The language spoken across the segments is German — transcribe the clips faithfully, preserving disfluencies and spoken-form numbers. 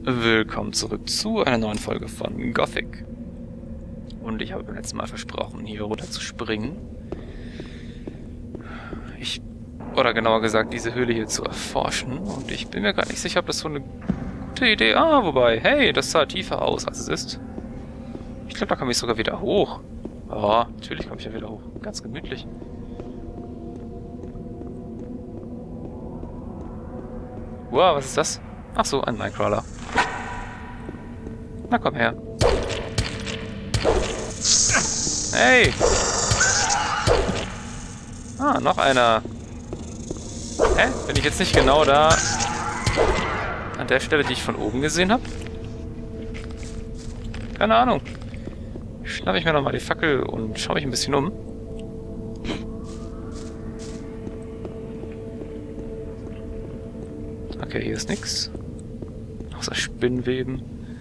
Willkommen zurück zu einer neuen Folge von Gothic. Und ich habe beim letzten Mal versprochen, hier runter zu springen. Ich, oder genauer gesagt, diese Höhle hier zu erforschen. Und ich bin mir gar nicht sicher, ob das so eine gute Idee... Ah, wobei, hey, das sah tiefer aus, als es ist. Ich glaube, da komme ich sogar wieder hoch. Ja, natürlich komme ich ja wieder hoch. Ganz gemütlich. Wow, was ist das? Ach so, ein Minecrawler. Na komm her. Hey! Ah, noch einer. Hä? Bin ich jetzt nicht genau da an der Stelle, die ich von oben gesehen habe? Keine Ahnung. Schnappe ich mir nochmal die Fackel und schaue mich ein bisschen um. Okay, hier ist nix. Außer Spinnweben.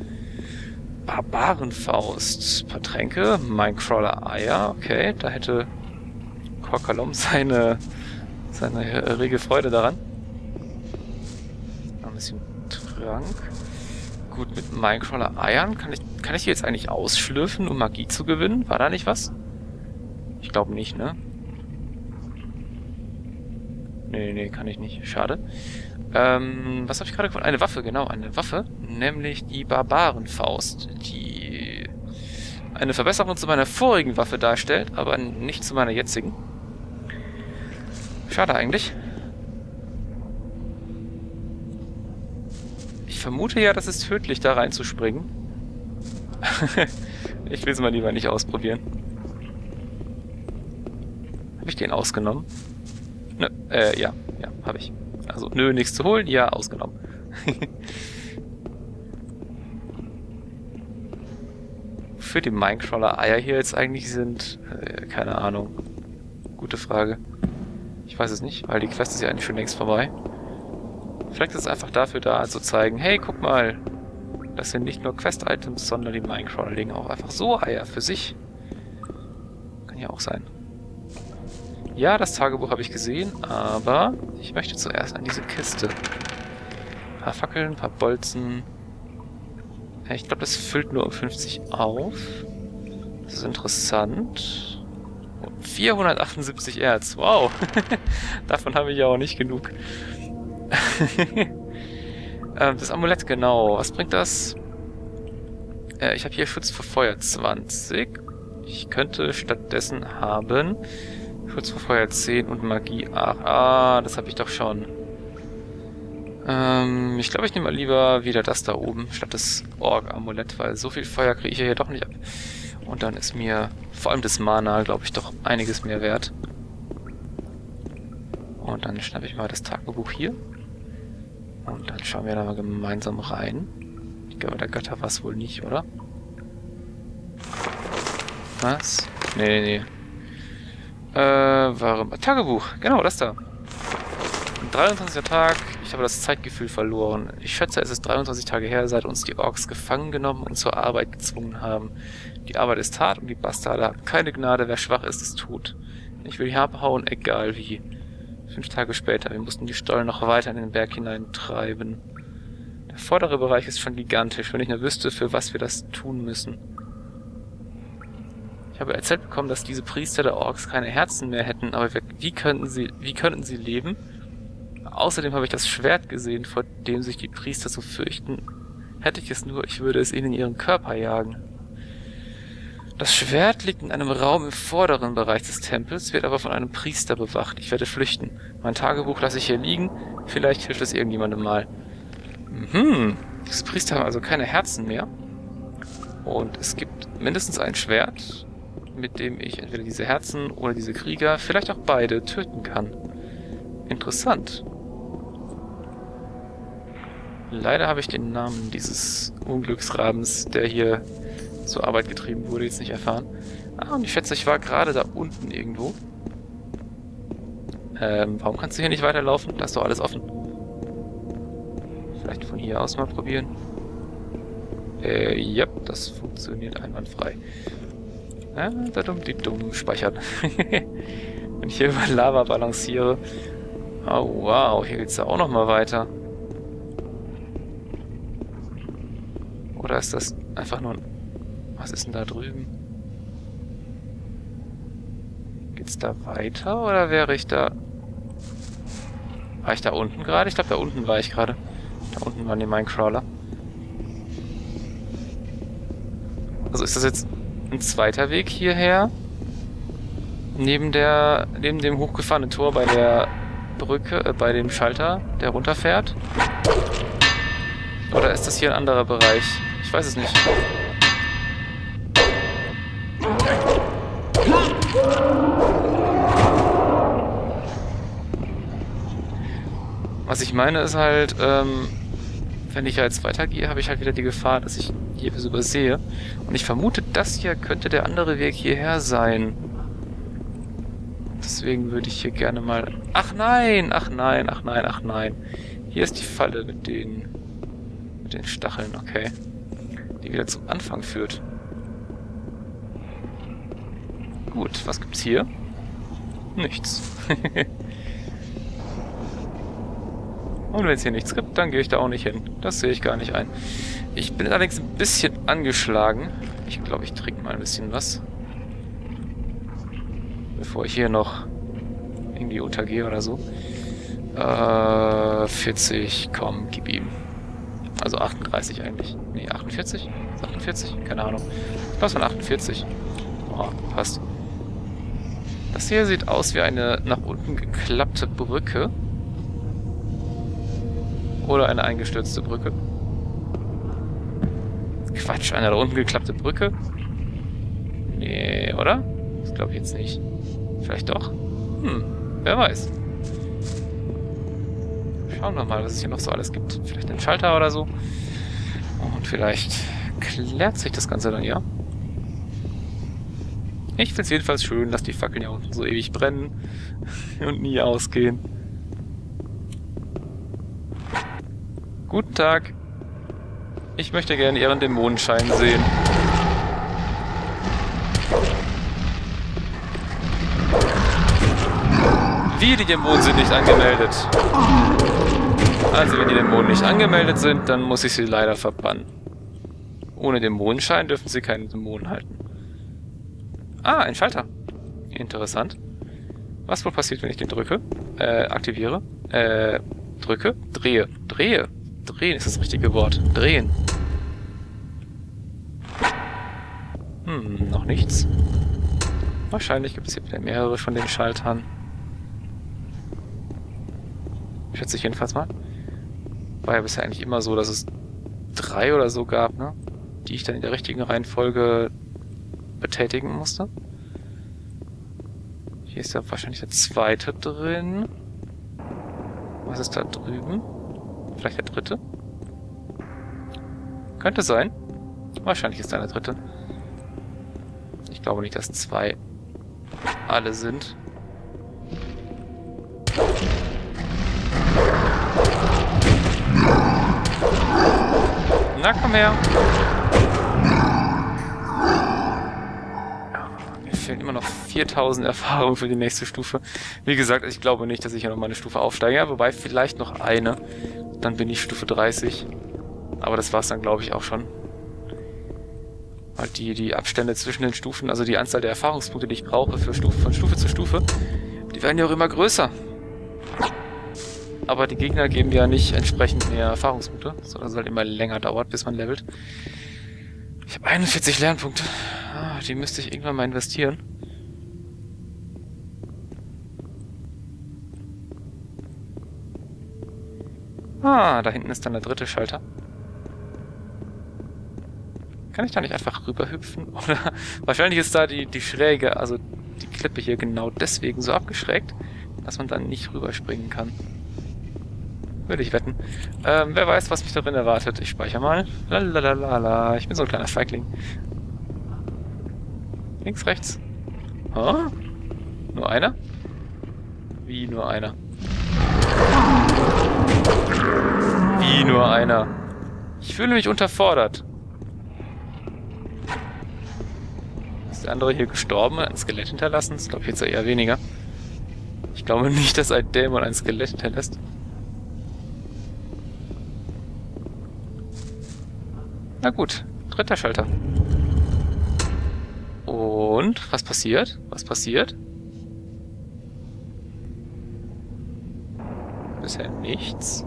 Barbarenfaust. Paar Tränke. Minecrawler-Eier. Okay, da hätte Korkalom seine, seine rege Freude daran. Noch ein bisschen Trank. Gut, mit Minecrawler-Eiern kann ich, kann ich die jetzt eigentlich ausschlürfen, um Magie zu gewinnen? War da nicht was? Ich glaube nicht, ne? Nee, nee, kann ich nicht. Schade. Ähm, was habe ich gerade gefunden? Eine Waffe, genau, eine Waffe. Nämlich die Barbarenfaust, die eine Verbesserung zu meiner vorigen Waffe darstellt, aber nicht zu meiner jetzigen. Schade eigentlich. Ich vermute ja, das ist tödlich, da reinzuspringen. Ich will es mal lieber nicht ausprobieren. Habe ich den ausgenommen? Nö, äh, ja, ja, habe ich. Also, nö, nichts zu holen, ja, ausgenommen. Wofür die Minecrawler-Eier hier jetzt eigentlich sind, äh, keine Ahnung. Gute Frage. Ich weiß es nicht, weil die Quest ist ja eigentlich schon längst vorbei. Vielleicht ist es einfach dafür da, zu zeigen, hey, guck mal, das sind nicht nur Quest-Items, sondern die Minecrawler legen auch einfach so Eier für sich. Kann ja auch sein. Ja, das Tagebuch habe ich gesehen, aber ich möchte zuerst an diese Kiste. Ein paar Fackeln, ein paar Bolzen. Ich glaube, das füllt nur um fünfzig auf. Das ist interessant. Und vierhundertachtundsiebzig Erz, wow. Davon habe ich ja auch nicht genug. Das Amulett, genau. Was bringt das? Ich habe hier Schutz vor Feuer zwanzig. Ich könnte stattdessen haben... Schutz vor Feuer zehn und Magie acht. Ah, das habe ich doch schon. Ähm, ich glaube, ich nehme mal lieber wieder das da oben, statt das Org-Amulett, weil so viel Feuer kriege ich hier doch nicht ab. Und dann ist mir vor allem das Mana, glaube ich, doch einiges mehr wert. Und dann schnappe ich mal das Tagebuch hier. Und dann schauen wir da mal gemeinsam rein. Ich glaube, der Götter war es wohl nicht, oder? Was? Nee, nee, nee. Äh, warum? Tagebuch, genau, das da. dreiundzwanzigster Tag, ich habe das Zeitgefühl verloren. Ich schätze, es ist dreiundzwanzig Tage her, seit uns die Orks gefangen genommen und zur Arbeit gezwungen haben. Die Arbeit ist hart und die Bastarde haben keine Gnade, wer schwach ist, ist tot. Ich will hier abhauen, egal wie. Fünf Tage später, wir mussten die Stollen noch weiter in den Berg hineintreiben. Der vordere Bereich ist schon gigantisch, wenn ich nur wüsste, für was wir das tun müssen. Ich habe erzählt bekommen, dass diese Priester der Orks keine Herzen mehr hätten, aber wie könnten sie, wie könnten sie leben? Außerdem habe ich das Schwert gesehen, vor dem sich die Priester so fürchten. Hätte ich es nur, ich würde es ihnen in ihren Körper jagen. Das Schwert liegt in einem Raum im vorderen Bereich des Tempels, wird aber von einem Priester bewacht. Ich werde flüchten. Mein Tagebuch lasse ich hier liegen, vielleicht hilft es irgendjemandem mal. Mhm, diese Priester haben also keine Herzen mehr. Und es gibt mindestens ein Schwert, mit dem ich entweder diese Herzen oder diese Krieger, vielleicht auch beide, töten kann. Interessant. Leider habe ich den Namen dieses Unglücksrabens, der hier zur Arbeit getrieben wurde, jetzt nicht erfahren. Ah, und ich schätze, ich war gerade da unten irgendwo. Ähm, warum kannst du hier nicht weiterlaufen? Da ist doch alles offen. Vielleicht von hier aus mal probieren. Äh, ja, das funktioniert einwandfrei. Ah, da dumm, die dumm speichern. Wenn ich hier über Lava balanciere. Oh wow, hier geht's ja auch noch mal weiter. Oder ist das einfach nur ein... Was ist denn da drüben? Geht's da weiter oder wäre ich da... War ich da unten gerade? Ich glaube, da unten war ich gerade. Da unten waren die Minecrawler. Also ist das jetzt ein zweiter Weg hierher? Neben der, neben dem hochgefahrenen Tor bei der Brücke, äh, bei dem Schalter, der runterfährt? Oder ist das hier ein anderer Bereich? Ich weiß es nicht. Was ich meine ist halt, ähm, wenn ich jetzt weitergehe, habe ich halt wieder die Gefahr, dass ich hier was übersehe. Und ich vermute, das hier könnte der andere Weg hierher sein. Deswegen würde ich hier gerne mal... Ach nein, ach nein, ach nein, ach nein. Hier ist die Falle mit den... mit den Stacheln, okay. Die wieder zum Anfang führt. Gut, was gibt's hier? Nichts. Und wenn es hier nichts gibt, dann gehe ich da auch nicht hin. Das sehe ich gar nicht ein. Ich bin allerdings ein bisschen angeschlagen. Ich glaube, ich trinke mal ein bisschen was. Bevor ich hier noch irgendwie untergehe oder so. Äh, vierzig, komm, gib ihm. Also achtunddreißig eigentlich. Nee, achtundvierzig? achtundvierzig? Keine Ahnung. Ich glaube, es waren achtundvierzig. Oh, passt. Das hier sieht aus wie eine nach unten geklappte Brücke. Oder eine eingestürzte Brücke. Quatsch, eine da unten geklappte Brücke? Nee, oder? Das glaube ich jetzt nicht. Vielleicht doch? Hm, wer weiß. Schauen wir mal, was es hier noch so alles gibt. Vielleicht einen Schalter oder so. Und vielleicht klärt sich das Ganze dann, ja. Ich finde es jedenfalls schön, dass die Fackeln ja unten so ewig brennen und nie ausgehen. Guten Tag. Ich möchte gerne Ihren Dämonenschein sehen. Wie, die Dämonen sind nicht angemeldet. Also, wenn die Dämonen nicht angemeldet sind, dann muss ich sie leider verbannen. Ohne Dämonenschein dürfen sie keine Dämonen halten. Ah, ein Schalter. Interessant. Was wohl passiert, wenn ich den drücke? Äh, aktiviere? Äh, drücke? Drehe. Drehe. Drehen ist das richtige Wort. Drehen. Hm, noch nichts. Wahrscheinlich gibt es hier wieder mehrere von den Schaltern. Schätze ich jedenfalls mal. War ja bisher eigentlich immer so, dass es drei oder so gab, ne? Die ich dann in der richtigen Reihenfolge betätigen musste. Hier ist ja wahrscheinlich der zweite drin. Was ist da drüben? Vielleicht der dritte? Könnte sein. Wahrscheinlich ist da der dritte. Ich glaube nicht, dass zwei alle sind. Na, komm her. Mir fehlen immer noch viertausend Erfahrungen für die nächste Stufe. Wie gesagt, ich glaube nicht, dass ich hier nochmal eine Stufe aufsteige. Ja, wobei vielleicht noch eine. Dann bin ich Stufe dreißig. Aber das war's dann, glaube ich, auch schon. Weil die, die Abstände zwischen den Stufen, also die Anzahl der Erfahrungspunkte, die ich brauche für Stufe, von Stufe zu Stufe, die werden ja auch immer größer. Aber die Gegner geben ja nicht entsprechend mehr Erfahrungspunkte, sondern es halt immer länger dauert, bis man levelt. Ich habe einundvierzig Lernpunkte. Ah, die müsste ich irgendwann mal investieren. Ah, da hinten ist dann der dritte Schalter. Kann ich da nicht einfach rüberhüpfen? Oder wahrscheinlich ist da die, die Schräge, also die Klippe hier genau deswegen so abgeschrägt, dass man dann nicht rüberspringen kann. Würde ich wetten. Ähm, wer weiß, was mich da drin erwartet. Ich speichere mal. Lalalala. Ich bin so ein kleiner Feigling. Links, rechts. Oh? Nur einer? Wie nur einer? Wie nur einer? Ich fühle mich unterfordert. Ist der andere hier gestorben, ein Skelett hinterlassen? Das glaube ich jetzt eher weniger. Ich glaube nicht, dass ein Dämon ein Skelett hinterlässt. Na gut, dritter Schalter. Und was passiert? Was passiert? Bisher nichts.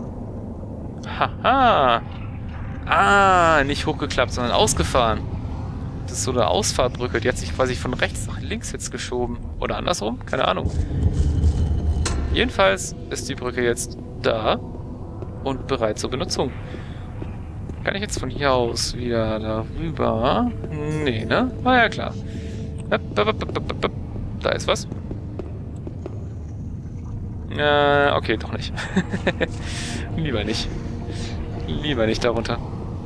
Haha! Ah, nicht hochgeklappt, sondern ausgefahren. Das ist so eine Ausfahrbrücke, die hat sich quasi von rechts nach links jetzt geschoben. Oder andersrum? Keine Ahnung. Jedenfalls ist die Brücke jetzt da und bereit zur Benutzung. Kann ich jetzt von hier aus wieder darüber? Nee, ne? War ja klar. Da ist was. Äh, okay, doch nicht. Lieber nicht. Lieber nicht darunter.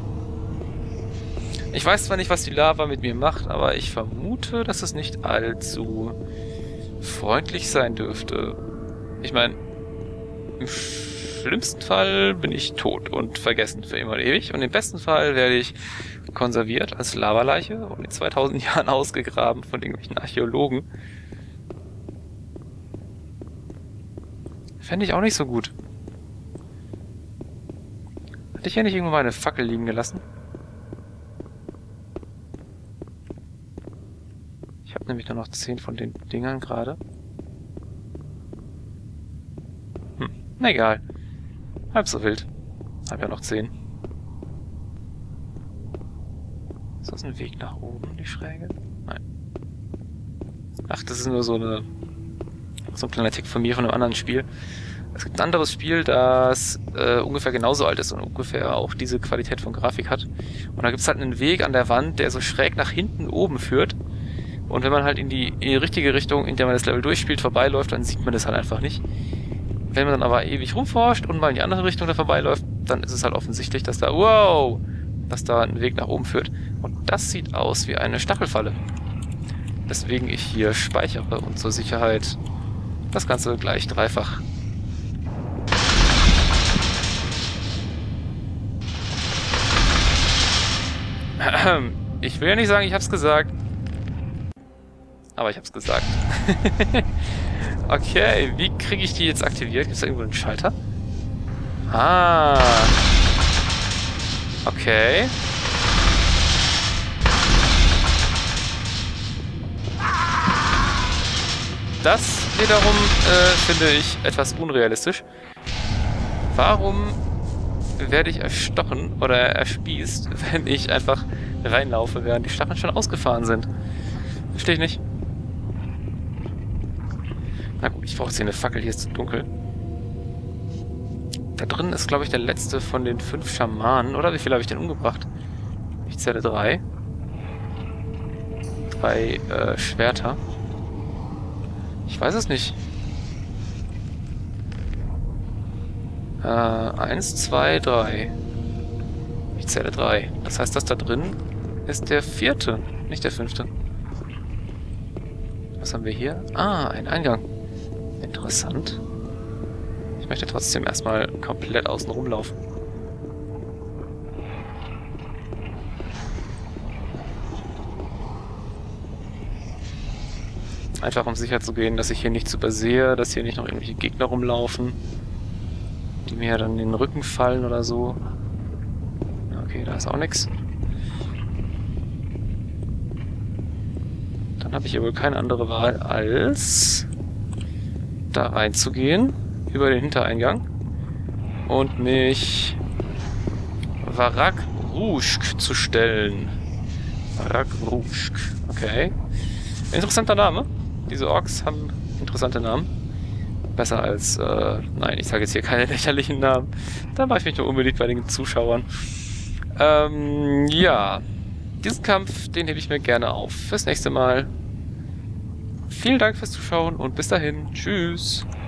Ich weiß zwar nicht, was die Lava mit mir macht, aber ich vermute, dass es nicht allzu freundlich sein dürfte. Ich meine, im schlimmsten Fall bin ich tot und vergessen für immer und ewig. Und im besten Fall werde ich konserviert als Lavaleiche und in zweitausend Jahren ausgegraben von irgendwelchen Archäologen. Fände ich auch nicht so gut. Hatte ich ja nicht irgendwo mal eine Fackel liegen gelassen? Ich habe nämlich nur noch zehn von den Dingern gerade. Hm, na egal. Halb so wild. Hab ja noch zehn. Ist das ein Weg nach oben, die Schräge? Nein. Ach, das ist nur so eine... so ein kleiner Tick von mir von einem anderen Spiel. Es gibt ein anderes Spiel, das äh, ungefähr genauso alt ist und ungefähr auch diese Qualität von Grafik hat. Und da gibt es halt einen Weg an der Wand, der so schräg nach hinten oben führt. Und wenn man halt in die, in die richtige Richtung, in der man das Level durchspielt, vorbeiläuft, dann sieht man das halt einfach nicht. Wenn man dann aber ewig rumforscht und mal in die andere Richtung da vorbeiläuft, dann ist es halt offensichtlich, dass da, wow, dass da ein Weg nach oben führt. Und das sieht aus wie eine Stachelfalle. Deswegen ich hier speichere und zur Sicherheit das Ganze gleich dreifach. Ich will ja nicht sagen, ich hab's gesagt. Aber ich hab's gesagt. Okay, wie kriege ich die jetzt aktiviert? Gibt es da irgendwo einen Schalter? Ah. Okay. Das wiederum äh, finde ich etwas unrealistisch. Warum werde ich erstochen oder erspießt, wenn ich einfach reinlaufe, während die Stacheln schon ausgefahren sind? Verstehe ich nicht. Na gut, ich brauche jetzt hier eine Fackel, hier ist zu dunkel. Da drin ist, glaube ich, der letzte von den fünf Schamanen, oder? Wie viel habe ich denn umgebracht? Ich zähle drei. Drei äh, Schwerter. Ich weiß es nicht. Äh, eins, zwei, drei. Ich zähle drei. Das heißt, das da drin ist der vierte, nicht der fünfte. Was haben wir hier? Ah, ein Eingang. Interessant. Ich möchte trotzdem erstmal komplett außen rumlaufen. Einfach um sicher zu gehen, dass ich hier nichts übersehe, dass hier nicht noch irgendwelche Gegner rumlaufen, die mir dann in den Rücken fallen oder so. Okay, da ist auch nichts. Dann habe ich ja wohl keine andere Wahl, als da reinzugehen, über den Hintereingang und mich Varag Rushk zu stellen. Varag Rushk, okay. Interessanter Name. Diese Orks haben interessante Namen. Besser als, äh, nein, ich sage jetzt hier keine lächerlichen Namen. Da mache ich mich nur unbedingt bei den Zuschauern. Ähm, ja. Diesen Kampf, den hebe ich mir gerne auf fürs nächste Mal. Vielen Dank fürs Zuschauen und bis dahin. Tschüss.